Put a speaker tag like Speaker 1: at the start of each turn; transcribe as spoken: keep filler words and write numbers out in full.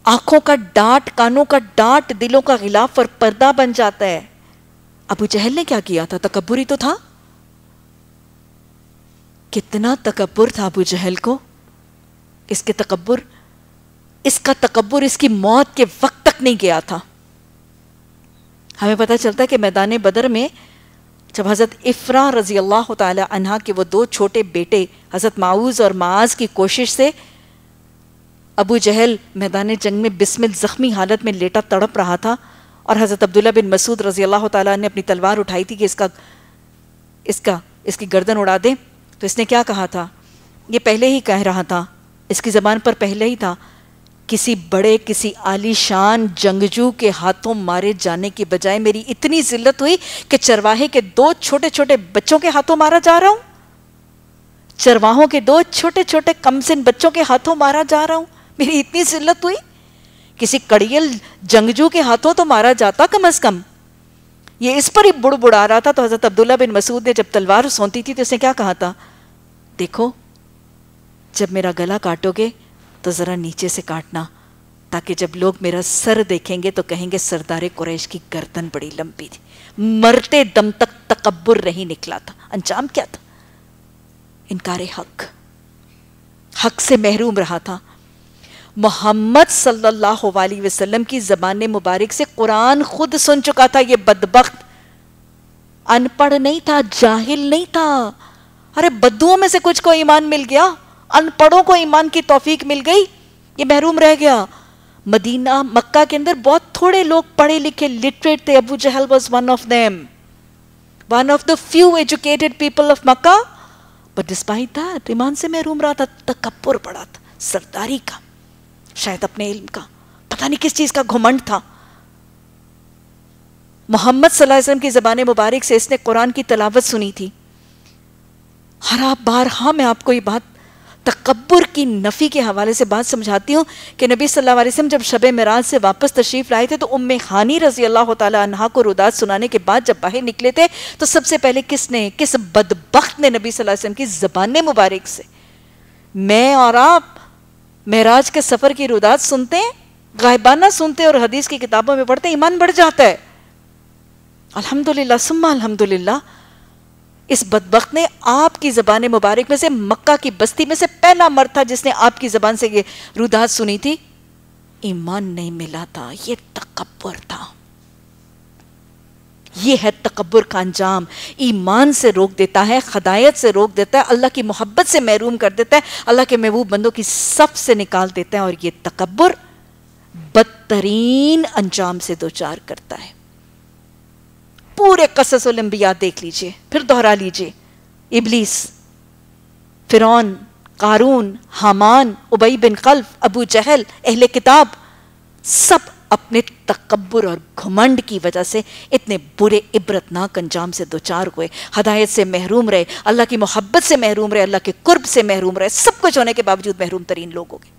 Speaker 1: आंखों का डांट, कानों का डांट, दिलों का गिलाफ और पर्दा बन जाता है। अबू जहल ने क्या किया था? तकब्बुर ही तो था। कितना तकब्बुर था अबू जहल को। इसके तकब्बुर इसका तकब्बुर इसकी मौत के वक्त तक नहीं गया था। हमें पता चलता है कि मैदान बदर में जब हज़रत इफ्रा रजी अल्लाह ताला अन्हा के वो दो छोटे बेटे हज़रत माऊज और माज की कोशिश से अबू जहल मैदान जंग में बिस्मिल ज़ख्मी हालत में लेटा तड़प रहा था और हज़रत अब्दुल्ला बिन मसूद रजी अल्लाह ताला ने अपनी तलवार उठाई थी कि इसका इसका इसकी गर्दन उड़ा दे, तो इसने क्या कहा था? ये पहले ही कह रहा था, इसकी ज़बान पर पहले ही था, किसी बड़े किसी आलीशान जंगजू के हाथों मारे जाने की बजाय मेरी इतनी जिल्लत हुई कि चरवाहे के दो छोटे छोटे बच्चों के हाथों मारा जा रहा हूं। चरवाहों के दो छोटे छोटे कमसिन बच्चों के हाथों मारा जा रहा हूं, मेरी इतनी जिल्लत हुई। किसी कड़ियल जंगजू के हाथों तो मारा जाता कम अज कम। ये इस पर ही बुड़बुड़ा रहा था। तो हजरत अब्दुल्ला बिन मसूद ने जब तलवार सौंती थी तो इसने क्या कहा था? देखो, जब मेरा गला काटोगे तो जरा नीचे से काटना, ताकि जब लोग मेरा सर देखेंगे तो कहेंगे सरदारे कुरैश की गर्दन बड़ी लंबी थी। मरते दम तक तकब्बुर नहीं निकला था। अंजाम क्या था? इनकारे हक, हक से महरूम रहा था। मोहम्मद सल्लल्लाहु अलैहि वसल्लम की ज़बान मुबारक से कुरान खुद सुन चुका था। ये बदबख्त अनपढ़ नहीं था, जाहिल नहीं था। अरे बद्दुओं में से कुछ को ईमान मिल गया, अनपढ़ों को ईमान की तौफीक मिल गई, ये महरूम रह गया। मदीना मक्का के अंदर बहुत थोड़े लोग पढ़े लिखे लिटरेट थे। Abu Jahl was one of them, one of the few educated people of Mecca, but despite that ईमान से महरूम रहा था। तकब्बुर बड़ा था, सरदारी का, शायद अपने इल्म का, पता नहीं किस चीज का घुमंड था। मोहम्मद सल्लल्लाहु अलैहि वसल्लम की ज़बान मुबारक से इसने कुरान की तलावत सुनी थी। हर आप बार हाँ मैं आपको ये बात तकब्बुर की नफ़ी के हवाले से बात समझाती हूँ कि नबी सल्लल्लाहु अलैहि वसल्लम जब शब मेराज से वापस तशरीफ़ लाए थे तो उम्मे हानी रज़ी अल्लाह ताला अन्हा को रुदात सुनाने के बाद जब बाहर निकले थे तो सबसे पहले किसने, किस बदबख्त ने नबी सल्लल्लाहु अलैहि वसल्लम की ज़बान मुबारक से मैं और आप मेराज के सफ़र की रुदात सुनते हैं, गायबाना सुनते हैं और हदीस की किताबों में पढ़ते हैं, ईमान बढ़ जाता है। अल्हम्दुलिल्लाह सुम्मा अल्हम्दुलिल्लाह, इस बदबख्त ने आपकी ज़बान मुबारक में से मक्का की बस्ती में से पहला मर्द था जिसने आपकी ज़बान से ये रुदात सुनी थी, ईमान नहीं मिला था। ये तकब्बुर था। ये है तकब्बुर का अंजाम। ईमान से रोक देता है, खदायत से रोक देता है, अल्लाह की मोहब्बत से महरूम कर देता है, अल्लाह के महबूब बंदों की सफ से निकाल देता है और ये तकब्बुर बदतरीन अंजाम से दो चार करता है। पूरे क़ससुल अंबिया देख लीजिए, फिर दोहरा लीजिए। इब्लीस, फिरौन, कारून, हामान, उबई बिन खल्फ, अबू जहल, अहले किताब, सब अपने तकब्बुर और घुमंड की वजह से इतने बुरे इबरतनाक अंजाम से दो चार हुए। हदायत से महरूम रहे, अल्लाह की मोहब्बत से महरूम रहे, अल्लाह के कुर्ब से महरूम रहे, सब कुछ होने के बावजूद महरूम तरीन लोग हो गए।